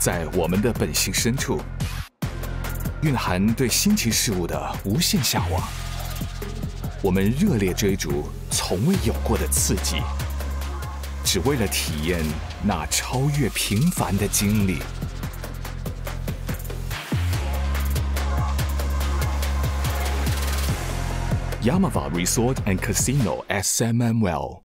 在我们的本性深处，蕴含对新奇事物的无限向往。我们热烈追逐从未有过的刺激，只为了体验那超越平凡的经历。Yamava Resort and Casino at San Manuel.